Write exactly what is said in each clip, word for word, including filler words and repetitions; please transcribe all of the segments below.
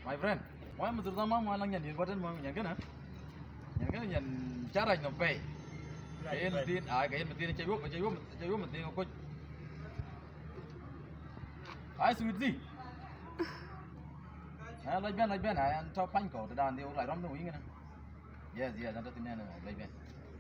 My friend, why mà tụi mau mà lang nhận điện qua trên mà nhận cái nào? Nhận cái nhận trả lại nó về. Cái em tiền, à cái em tiền chơi bút, chơi bút, chơi bút mình tiền có. Ai suy gì? À lấy bên lấy bên này anh cho phanh cổ từ đàn đi lại rắm đâu ý nghe nè. Yes yes, anh cho tin này lấy bên.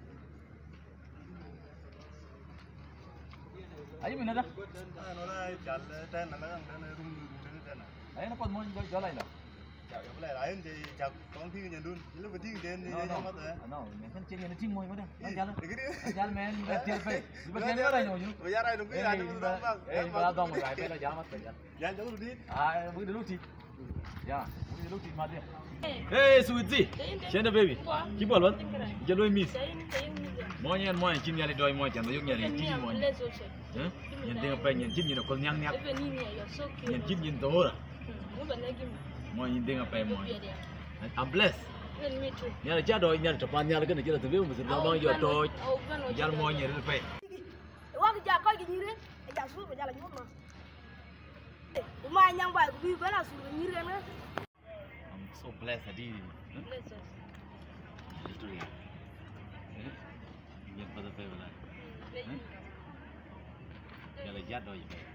Ấy mình đó. Nó là chặt trên là nó đang rung rung trên này. Đấy nó còn muốn cho cho lại rồi. Chặt cái lại lại thì chặt con thi nhận luôn. Lúc mà thi trên thì nó mất rồi. Nó mình trên nó chim môi mất đấy. Nó chặt nó chặt men tiền phải. Bây giờ nó đây rồi chứ. Bây giờ đây đúng cái này đúng không? Vâng. Ê, bây giờ dòng một cái phải là giá mất rồi. Giá chỗ đi. À, bây giờ lúc thì. Ya, bây giờ lúc thì mà đi. Hey, sweetie. Send the baby. Keep on, what? Yellow miss. Mọi nhân mọi chim nhà đi đòi mọi chẳng nó dùng nhà đi chim mọi. Nhìn tiếng apa nhìn chim nhìn nó còn nhang nhang. Nhìn chim nhìn to rồi. Mọi nhìn tiếng apa mọi. I'm blessed. Nhà là cha đòi nhà là Japan nhà là cái này chỉ là từ view mà sự lo mọi giờ đòi. Nhà mọi nhà là phải. Qua cái nhà coi cái gì đấy, cái nhà suốt cái nhà là như mà. Tụi mai nhang bài của view cái là suốt như thế nữa. I'm so blessed đi. Literally. Nhìn vào đây vậy là. Nhà là giá đòi vậy.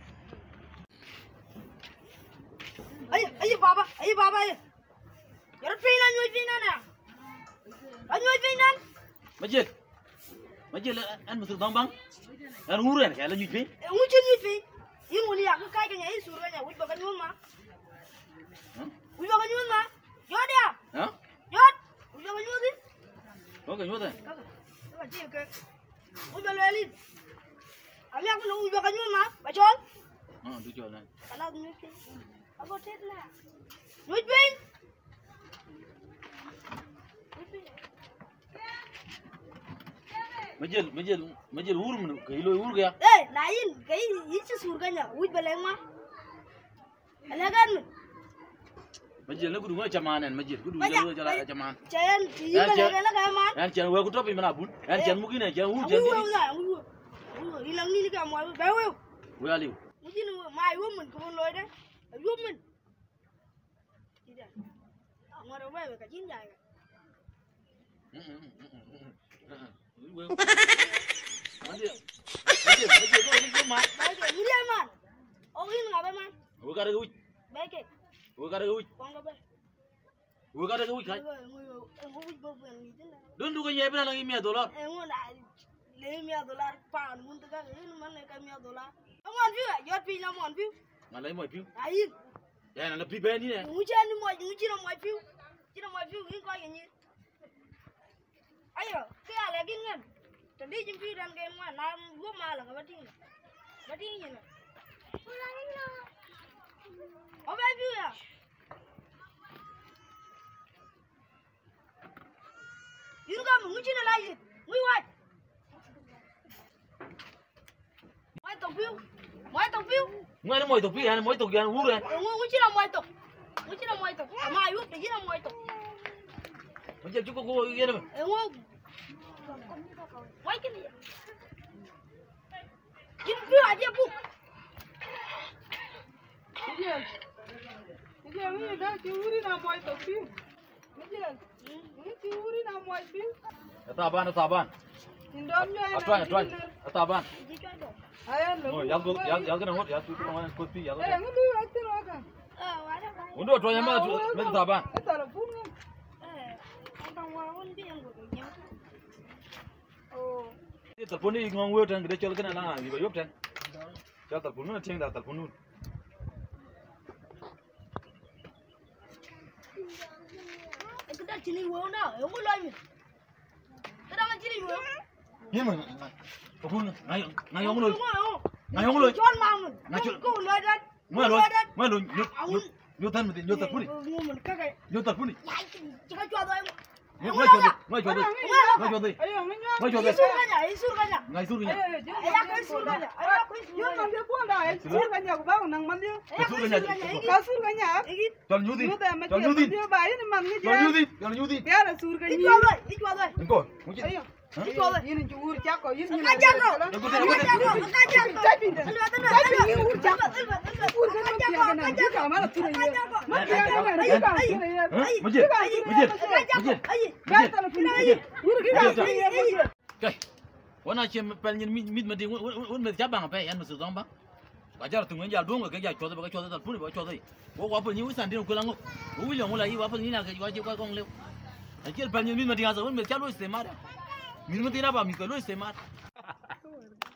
Ấy, ấy baba, ấy baba ấy. Giờ nó phi lên, nuôi phi lên nè. Anh nuôi phi lên. Majid, Majid là anh một sự đóng băng. Anh ngu rồi này, là nuôi phi. Ngu chưa nuôi phi. Yêu người nhà cứ cái cái nhà ấy sủi cái nhà, uy baba cái nuôi mà. Uy baba cái nuôi mà. Giót đi à? Hả? Giót. Uy baba cái nuôi đi. Có cái nuôi thôi. Cái cái gì cái? Uy baba lên. Anh em cũng uy baba cái nuôi mà. Bà chọn. Ờ, tôi chọn này. Cái nào nuôi phi. Anh có chết nè. Nuôi phi. Majid, Majid, Majid ur mình cái lôi ur kìa. Ê, nãy cái gì chứ sủi cái nhà, uy baba lên mà. Anh làm cái gì? Majid nó cũng đúng chaman này, Majid cũng đúng cho cho lại chaman. Chén thì cái này nó cái mà. Anh chén vừa cũng drop mình abun. Anh chén mungkin này chén ur chén đi. đi. Ui ui, đi lần đi cái mọi người béo yêu. Ui aliu. Cái gì nữa mai uống mình cũng lôi đấy. Uống mình. Gì đây? Ngoài đâu về cái chín dài. Majid, Majid, Majid có cái mà. Đấy cái gì đây mà? Ô cái ngà bên mà. Ui cái ui. Bé cái. Ui cái ui. Con cái bé. Ui cái ui cái. Em không biết bao nhiêu gì thế nào. Đừng đu cái nhẹ bên là mia dollar. Em muốn lại lấy mia dollar pound muốn tất cả cái nó mình cái mia dollar. Không ăn phiếu à? Giọt phi làm ăn phiếu. Mà lấy mọi phiếu. Đấy. Đây là phi bên đi này. Ngủ trên đi mọi, ngủ chỉ là mọi phiếu. Chỉ là mọi phiếu cái coi cái gì. Ayo, cái à là cái ngân. Tadi đi chim phi đang cái mà nam gua mà là cái bắt tiếng. Bắt tiếng gì nè. Ở bên phiếu à? Yun ka ngủ chỉ là lại gì? Ngủ hoài. Mọi tổng phiếu. Mọi tổng phiếu. Ngoài nó mọi tổ phi hay mỗi tổ kia ur này. Ngủ ngủ chỉ là mọi tổng. Ngủ chỉ là mọi tổng. Mà uống thì chỉ là mọi tổng. Majid chú có cô kia đâu. Ngủ. Quay cái gì? Chim phiếu à chứ bu. Cái gì? Cái gì vậy đó? Chú đi nào mọi tổ phiếu. Cái gì? Chú đi nào mọi phiếu. Taban, taban. Atuan, atuan. Taban. Oh, yang go, yang yang kena hot ya, tu kena kopi ya. Eh, ngundu itu loh kan. Undu atuan yang mana? Mana taban? Telepon kan. Eh, orang orang dia yang gua. Oh. Ini telepon ni ngong weu dan gede col kena lah, ibu yop dan. Col telepon nu ceng dah telepon nu. Kita sini weu dah, weu lagi. Kita mana sini weu? Ni mana? Telepon ngai ngai ngong lu. Ngai ngong lu. Chọn mau mình. Ngai chol. Cô lôi đất. Ngai lu. Ngai lu. Ngai thân mình ngai telepon ni. Ngai mình cái cái. Ngai telepon ni. Chỉ có cho thôi. Ngai chol đi. Ngai chol đi. Ngai chol đi. Ayo, ngenya. Ngai chol đi. Sur cái nhà, sur cái nhà. Ngai sur ni. Ayah kau sur cái nhà. Ayah kau sur. Yun man dia pun dah. Sur kan ya, bang nang man dia. Sur cái nhà. Kau sur kan ya. Chol nyu đi. Chol nyu đi. Dia bayi ni man ni Chol nyu dia. đi. Chol nyu đi. Dia ada sur kan Đi ni. qua rồi, đi qua rồi. Engko. Mungkin. Ayo. Đi qua rồi. Ini jujur cak kau, ini. Enggak jago. Engko. Enggak jago. Enggak jago. Tapi dah. Tenang, tenang. Tapi ini urut cak. Enggak, enggak, enggak. Enggak jago. na jika mara ture ye maki ya na jika ture ye mujir mujir mujir ga ta na ture wuri ga ture ye kai wana che pel nyin mit ma di won me jabang pe yan musu dong ba ba jar tu ngal dong ga ja choda ba choda tal puni ba choda wo wa pel ni wisan din ko lango wo wi long la yi wa pel ni na ga wa ji kwa kong le a jel pel nyin mit ma di ga so won me cha lo se ma mi ma di na ba mi ko lo se ma